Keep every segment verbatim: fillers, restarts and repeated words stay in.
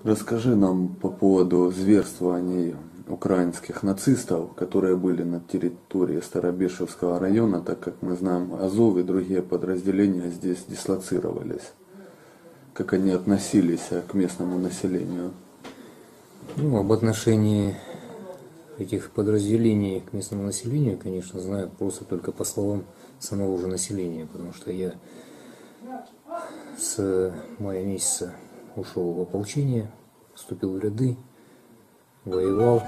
Расскажи нам по поводу зверствований украинских нацистов, которые были на территории Старобешевского района, так как мы знаем, Азов и другие подразделения здесь дислоцировались. Как они относились к местному населению? Ну, об отношении этих подразделений к местному населению, конечно, знаю просто только по словам самого же населения, потому что я с мая месяца ушел в ополчение, вступил в ряды, воевал.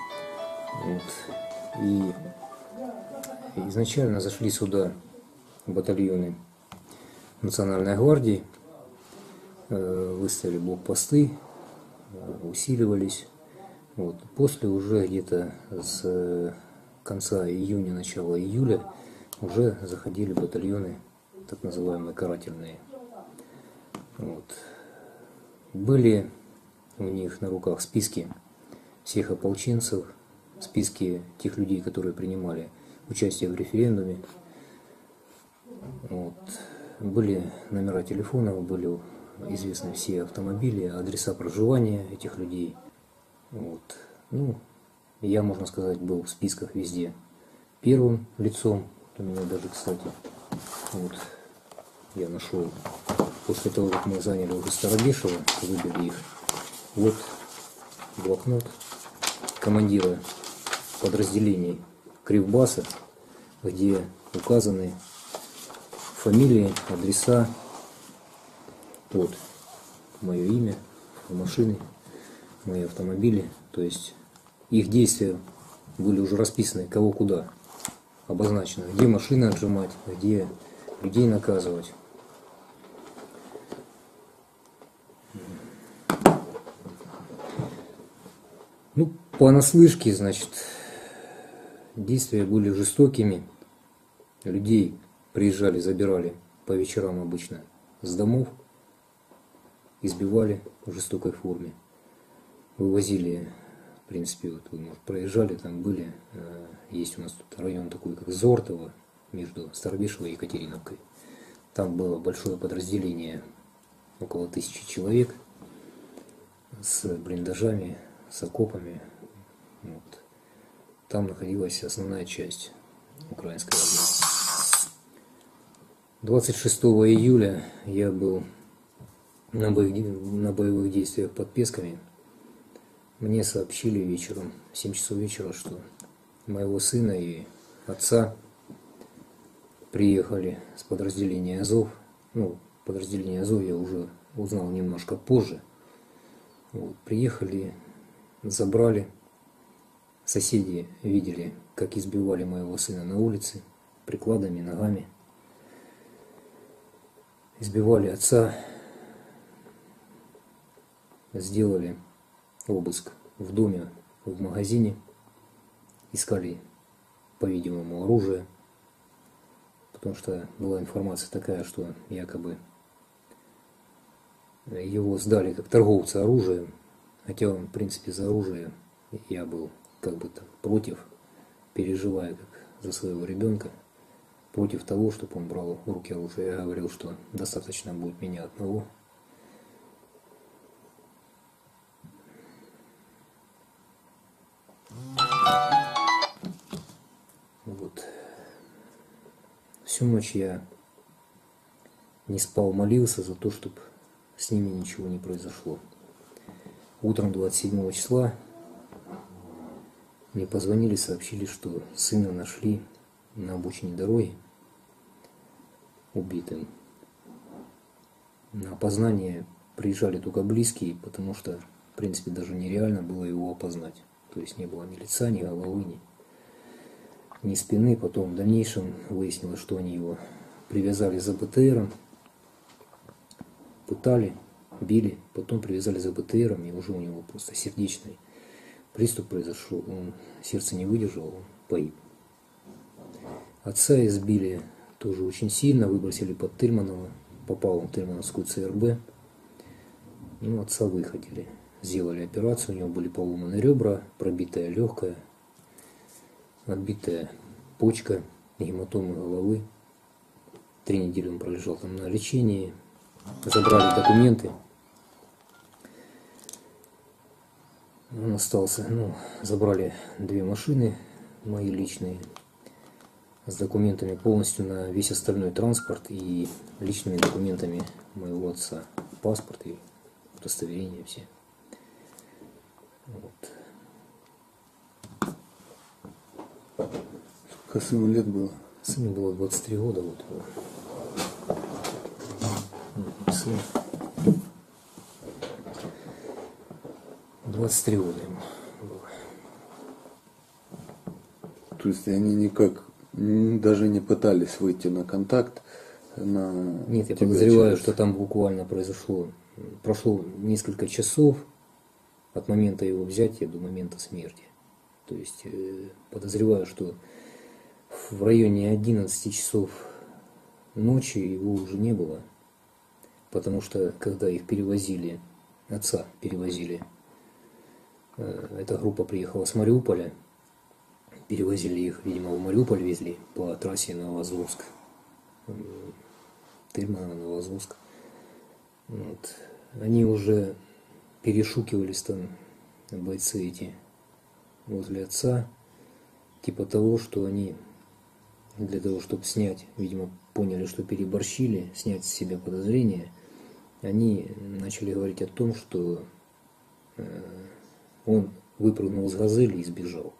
Вот, и изначально зашли сюда батальоны Национальной гвардии, выставили блокпосты, усиливались. Вот. После уже где-то с конца июня, начала июля уже заходили батальоны, так называемые карательные. Вот. Были у них на руках списки всех ополченцев, списки тех людей, которые принимали участие в референдуме. Вот. Были номера телефонов, были известны все автомобили, адреса проживания этих людей. Вот. Ну, я, можно сказать, был в списках везде первым лицом. У меня даже, кстати, вот я нашел, после того, как мы заняли уже Старобешево, выбили их, вот блокнот командира подразделений Кривбаса, где указаны фамилии, адреса, вот мое имя, машины, мои автомобили, то есть их действия были уже расписаны, кого куда обозначено, где машины отжимать, где людей наказывать. Ну, понаслышке, значит, действия были жестокими, людей приезжали, забирали по вечерам обычно с домов, избивали в жестокой форме, вывозили, в принципе, вот вы, может, проезжали, там были, есть у нас тут район такой, как Зортово, между Старобешевой и Екатериновкой. Там было большое подразделение, около тысячи человек, с блиндажами, с окопами. Вот. Там находилась основная часть украинской армии. двадцать шестого июля я был на боевых, на боевых действиях под Песками. Мне сообщили вечером, в семь часов вечера, что моего сына и отца приехали с подразделения Азов. Ну, подразделение Азов я уже узнал немножко позже. Вот, приехали, забрали. Соседи видели, как избивали моего сына на улице, прикладами, ногами. Избивали отца. Сделали обыск в доме, в магазине. Искали, по-видимому, оружие. Потому что была информация такая, что якобы его сдали как торговца оружием. Хотя он, в принципе, за оружие я был как бы там против, переживая как за своего ребенка, против того, чтобы он брал в руки оружие. Я говорил, что достаточно будет меня одного. Вот. Всю ночь я не спал, молился за то, чтобы с ними ничего не произошло. Утром двадцать седьмого числа мне позвонили, сообщили, что сына нашли на обочине дороги, убитым. На опознание приезжали только близкие, потому что, в принципе, даже нереально было его опознать. То есть не было ни лица, ни головы, ни, ни спины. Потом в дальнейшем выяснилось, что они его привязали за БТРом, пытали, били, потом привязали за БТРом, и уже у него просто сердечный приступ произошел, он сердце не выдержал, он погиб. Отца избили тоже очень сильно, выбросили под Тельманово, попал он в Тельмановскую ЦРБ, ну, отца выходили, сделали операцию, у него были поломаны ребра, пробитая легкая, отбитая почка, гематомы головы. Три недели он пролежал там на лечении, забрали документы. Он остался, ну, забрали две машины мои личные с документами полностью на весь остальной транспорт и личными документами моего отца. Паспорт и удостоверение все. Вот. Сколько сыну лет было? Сыну было двадцать три года. Вот. Сын. двадцать три года ему было. То есть они никак даже не пытались выйти на контакт? На Нет, я тебя подозреваю, через- что там буквально произошло, прошло несколько часов от момента его взятия до момента смерти. То есть э, подозреваю, что в районе одиннадцати часов ночи его уже не было, потому что когда их перевозили, отца перевозили, э, эта группа приехала с Мариуполя, перевозили их, видимо, в Мариуполь везли по трассе Новоазовск. Тельмана, Новоазовск. Вот. Они уже перешукивались там, бойцы эти, возле отца, типа того, что они для того, чтобы снять, видимо, поняли, что переборщили, снять с себя подозрения, они начали говорить о том, что э, он выпрыгнул с «Газели» и сбежал.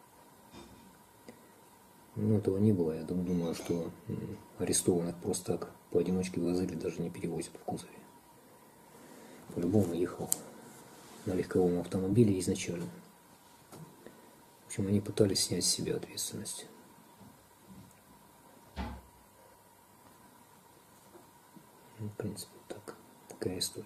Но этого не было. Я думаю, что арестованных просто так поодиночке в «Газели» даже не перевозят в кузове. По-любому ехал на легковом автомобиле изначально. В общем, они пытались снять с себя ответственность. Ну, в принципе, так. Такая история.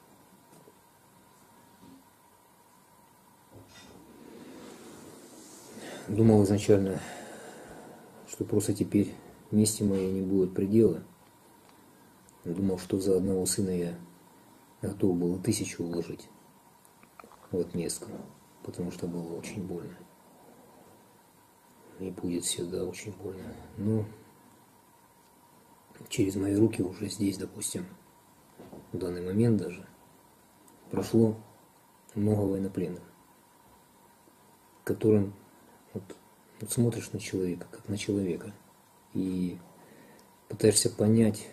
Думал изначально, что просто теперь мести моей не будет предела. Думал, что за одного сына я готов был тысячу уложить в отместку, потому что было очень больно. И будет всегда очень больно. Но через мои руки уже здесь, допустим, в данный момент даже прошло много военнопленных, которым вот, вот смотришь на человека, как на человека, и пытаешься понять,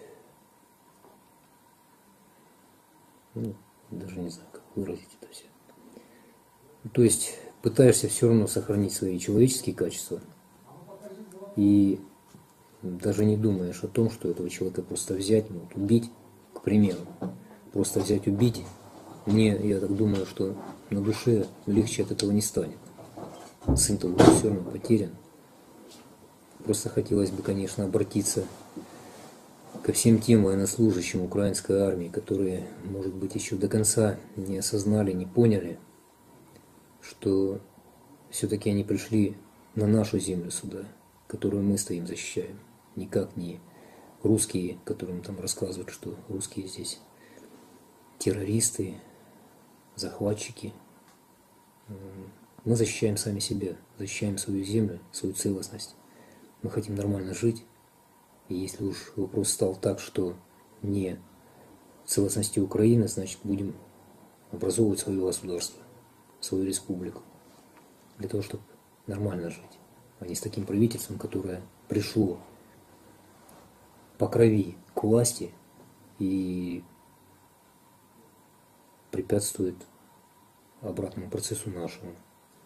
ну, даже не знаю, как выразить это все. То есть пытаешься все равно сохранить свои человеческие качества, и даже не думаешь о том, что этого человека просто взять, ну, вот убить, к примеру, просто взять, убить. Мне, я так думаю, что на душе легче от этого не станет. Сын-то уже все равно потерян. Просто хотелось бы, конечно, обратиться ко всем тем военнослужащим украинской армии, которые, может быть, еще до конца не осознали, не поняли, что все-таки они пришли на нашу землю сюда, которую мы стоим, защищаем. Никак не русские, которым там рассказывают, что русские здесь террористы, захватчики. Мы защищаем сами себя, защищаем свою землю, свою целостность. Мы хотим нормально жить. И если уж вопрос стал так, что не в целостности Украины, значит, будем образовывать свое государство, свою республику, для того, чтобы нормально жить, а не с таким правительством, которое пришло по крови к власти и препятствует обратному процессу нашему.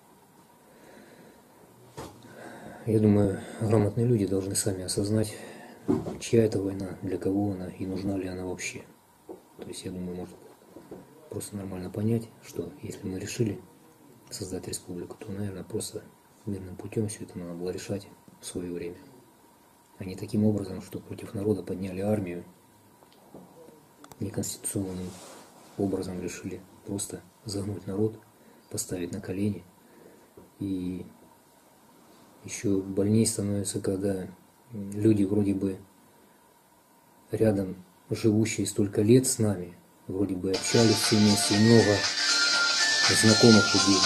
Я думаю, грамотные люди должны сами осознать, чья это война, для кого она и нужна ли она вообще. То есть, я думаю, можно просто нормально понять, что если мы решили создать республику, то, наверное, просто мирным путем все это надо было решать в свое время. А не таким образом, что против народа подняли армию, неконституционным образом решили просто загнуть народ, поставить на колени. И еще больнее становится, когда люди вроде бы рядом, живущие столько лет с нами, вроде бы общались все вместе, и много знакомых людей.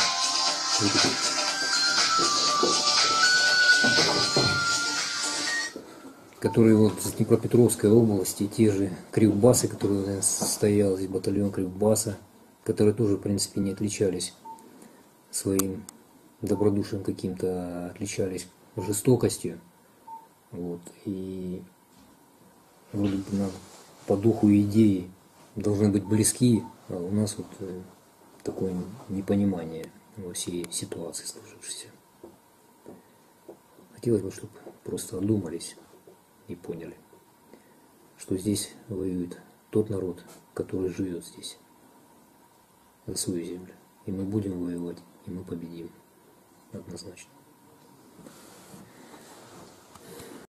Которые вот из Днепропетровской области, те же кривбасы, которые у нас стоял, здесь батальон кривбаса, которые тоже, в принципе, не отличались своим добродушием каким-то отличались жестокостью. Вот, и вроде бы нам по духу и идеи должны быть близки, а у нас вот такое непонимание во всей ситуации сложившейся. Хотелось бы, чтобы просто одумались и поняли, что здесь воюет тот народ, который живет здесь, за свою землю. И мы будем воевать, и мы победим. Однозначно.